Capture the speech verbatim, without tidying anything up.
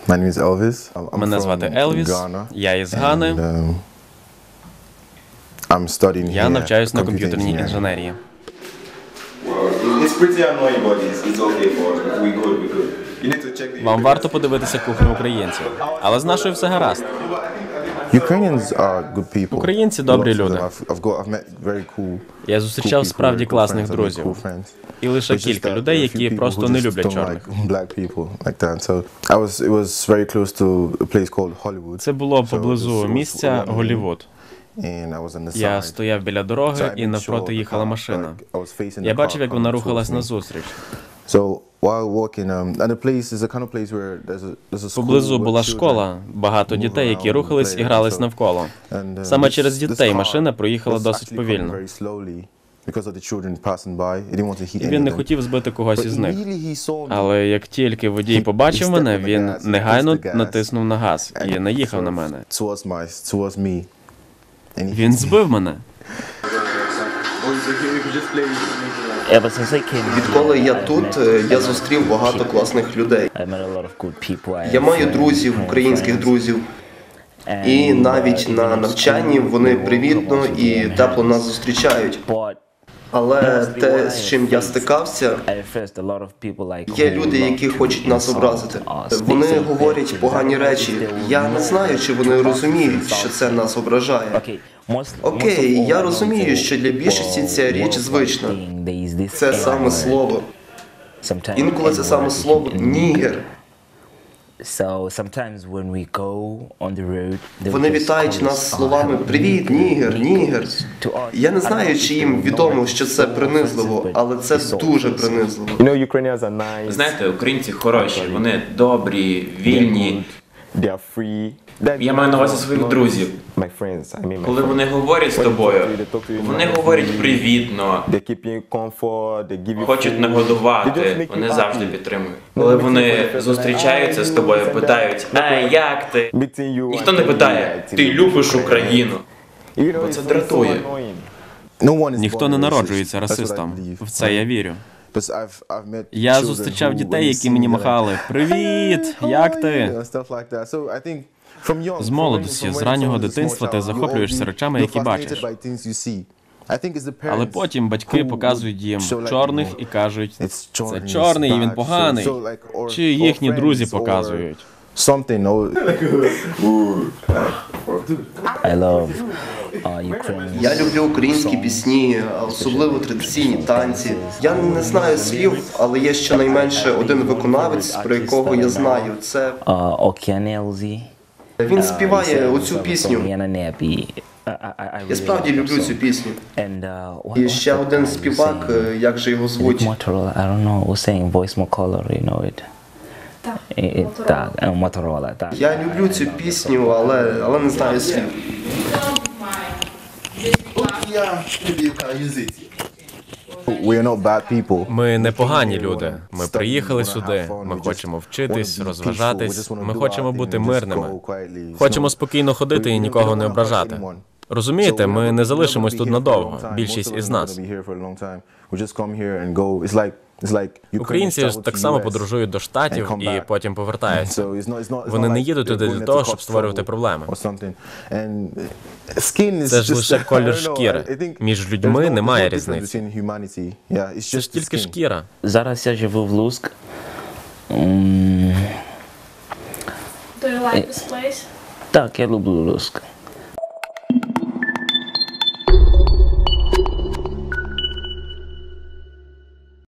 My name is Elvis. I'm Мене from звати Елвіс, Ghana, я із and, Гани, um, I'm studying я here навчаюсь на computer комп'ютерній engineering. інженерії. Well, it's pretty annoying, but it's, it's okay for us. We good, we good. You need to check the Вам варто подивитися кухню українців, але з нашою все гаразд. Ukrainians are good people. Українці добрі Lots of them. люди. I've, I've got, I've met very cool, Я cool зустрічав people, справді very cool класних friends, I've made друзів. cool friends. І лише But it's just кілька that людей, there are a few які people просто who не just люблять don't чорних. like black people like that. So I was, it was very close to a place called Hollywood. Це було So поблизу this was місця London, Голлівуд. and I was on the Я side. стояв біля So дороги, I і made навпроти sure the їхала car, машина. like, I was facing the Я car бачив, як вона coming рухалась towards me. назустріч. So while walking, um, and the place is a kind of place where there's a there's a school Поблизу where була children школа, багато move дітей, які around, рухались і play, грались so- навколо. And, uh, Саме this- через this дітей car машина проїхала was досить actually coming повільно. very slowly because of the children passing by. He didn't want to hit І він не any of them. хотів збити когось But із них. immediately he saw me. Але як тільки водій He- побачив he мене, stepped on the він gas, he негайно pressed the gas, натиснув на газ і and наїхав на sort of мене. Towards my, towards me. And he Він hit me. збив мене. Ever since I came Відколи я тут, е, я зустрів багато класних людей. I met a lot of good people. I Я have маю friends, друзів, I have українських friends. друзів. And, І uh, навіть even на in навчанні school, вони we welcome привітно us і again. тепло нас зустрічають. But Але те, з чим я стикався, I faced a lot of people like є who люди, love які to хочуть нас insult образити. us. They Вони say говорять bad погані things. речі. They will Я не know знаю, чи вони to розуміють, що insult. це нас ображає. Okay, most- Окей, most of я all, розумію, they- що для більшості ця річ worldwide звична. thing, there is this Це саме N-word. слово. Sometimes Інколи це саме N-word слово in- нігер. So sometimes when we go on the road, they Вони will just вітають call нас us, словами "Oh, «Привіт, нігер, нігер». To us, Я не I don't знаю, know чи if їм they know відомо, it, що це it's so принизливо, offensive, але це but it's so дуже offensive. принизливо. You know, Ukrainians are nice. Знаєте, українці хороші, вони добрі, вільні. They are free. That- Я маю на увазі своїх not друзів. My friends, I mean my Коли friends. вони говорять з тобою, вони говорять привітно, They keep you in comfort, they give you хочуть food. They just нагодувати, make вони you завжди happy. підтримують. Коли вони зустрічаються з тобою, питають, «Ей, як ти?» Meeting you Ніхто and не telling питає, you, «Ти like, любиш Ukraine. Україну?» You know, Бо it's це so дратує. annoying. No one is Ніхто born не a racist. народжується That's what I расистом. believe. В це я вірю. But I've- I've met Я children зустрічав who, when дітей, they які see мені me, they're махали like, «Привіт! "Hey, Як how are ти?» you?» and stuff like that. So I think from young, З from молодості, when- з from when раннього someone's a small дитинства ти child, you захоплюєшся all- речами, you're які fascinated бачиш. by things you see. I think it's the Але parents потім батьки who показують їм show, like, чорних you know, і кажуть, it's це Jordan, he's чорний і він bad. поганий. So- so, like, or- Чи or їхні друзі friends, or показують. something, or I love uh, Ukrainian. Я люблю українські пісні, а особливо традиційні танці. Я не знаю слів, але є щонайменше один виконавець, про якого я знаю. Це Uh, Okean Elzy. він співає оцю пісню. Я справді люблю цю пісню. І ще один співак, е, як же його звуть? Motorola, I don't know, who's saying voice more color, you know it. Так, так, е, Motorola, так. Я люблю цю пісню, але, але не знаю слів. we are not bad people. Ми не погані люди. Ми приїхали сюди. Ми хочемо вчитись, розважатись. Ми хочемо бути мирними. Хочемо спокійно ходити і нікого не ображати. Розумієте, ми не залишимось тут надовго. Більшість із нас. Українці ж так само подорожують до Штатів і потім повертаються. Вони не їдуть туди для того, щоб створювати проблеми. Це ж лише колір шкіри. Між людьми немає різниці. Це ж тільки шкіра. Зараз я живу в Луцьк. М, Do you like this place? Так, я люблю Луцьк.